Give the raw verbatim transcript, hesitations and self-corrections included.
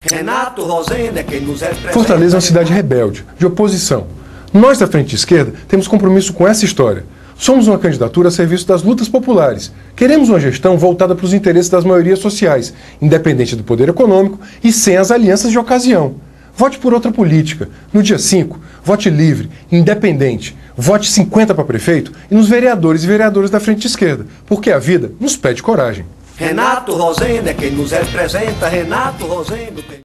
Renato Rosenda é quem nos representa. Fortaleza é uma cidade rebelde, de oposição. Nós da Frente Esquerda temos compromisso com essa história. Somos uma candidatura a serviço das lutas populares. Queremos uma gestão voltada para os interesses das maiorias sociais, independente do poder econômico e sem as alianças de ocasião. Vote por outra política. No dia cinco, vote livre, independente. Vote cinquenta para prefeito e nos vereadores e vereadoras da Frente Esquerda, porque a vida nos pede coragem. Renato Rosenda é quem nos representa. Renato Rosenda.